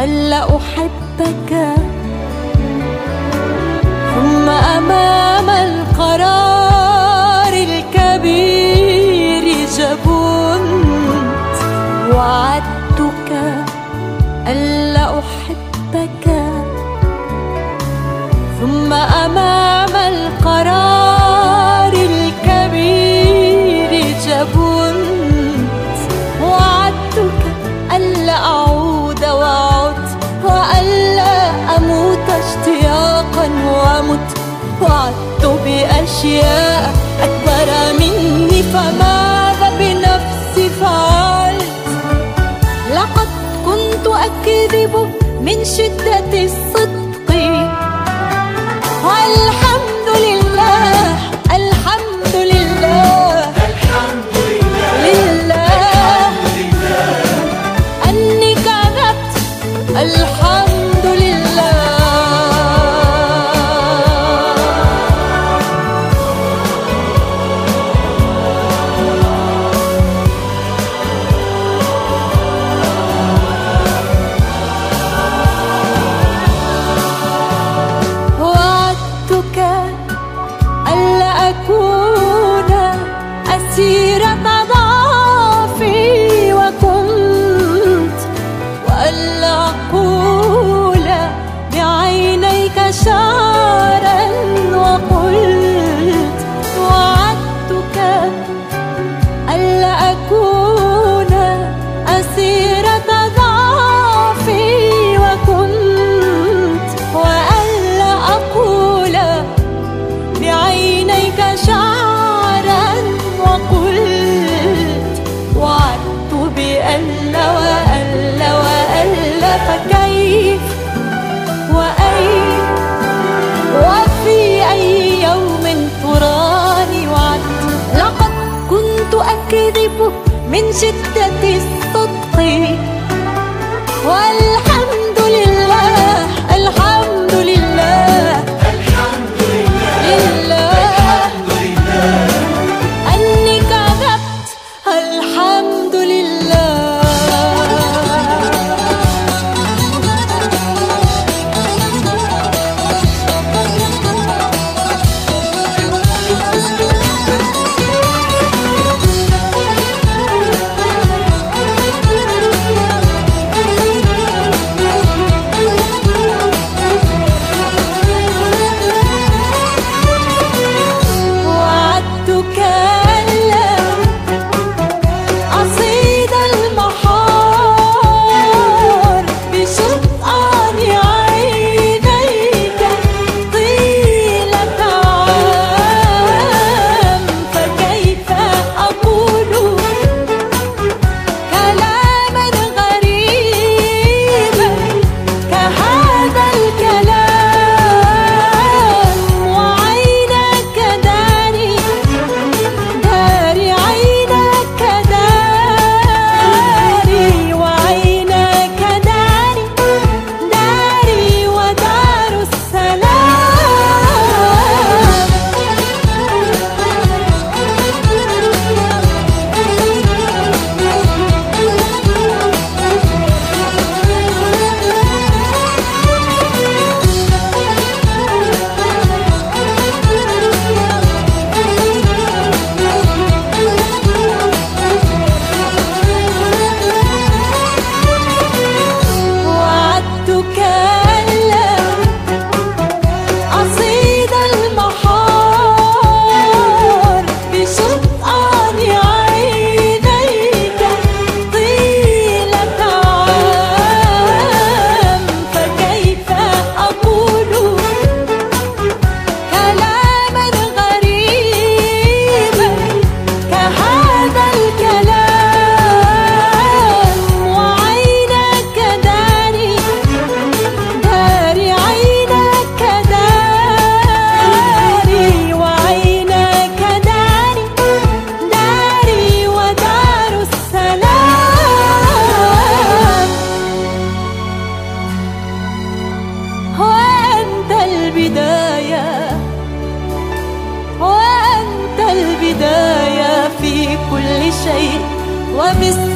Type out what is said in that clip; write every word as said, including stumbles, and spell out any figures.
ألا أحبك، ثم أمام القرار الكبير جبنت. وعدتك ألا أحبك، ثم أمام القرار الكبير جبنت. وعدتك ألا أعود وعدت، وألا أموت اشتياقا ومت. وعدت بأشياء أكبر مني، فماذا بنفسي فعلت؟ لقد كنت أكذب من شدة الصدق، والحمد لله الحمد لله الحمد لله لله أني كذبت. الحمد لله. وعدتك ألا أكون أسيرة ضعفي، وكنت وألا أقول بعينيك شعرا وقلت. وعدتك ألا أكون أسيرة ضعفي، وكنت وألا أقول بعينيك شعرا وقلت. وعدت بألا وألا وألا، فكيف وأين وفي أي يوم تراني وعدت؟ لقد كنت أكذب من شدة الصدق، والحمد لله الحمد لله الحمد لله لله الحمد لله أني كذبت. الحمد لله. وعدتك ألا أصيد المحار بشطآن عينيك طيلة عام. فكيف أقول كلاما غريبا كهذا الكلام؟ وعينك داري داري عينك داري، وعينك داري داري ودار السلام. وعدتك ألا أصيد المحار بشطآن عينيك طيلة عام. فكيف أقول كلاما غريبا كهذا الكلام؟ وعينك داري داري عينك داري، وعينك داري داري ودار السلام. وأنت البداية وأنت البداية في كل شيء، وبالسلام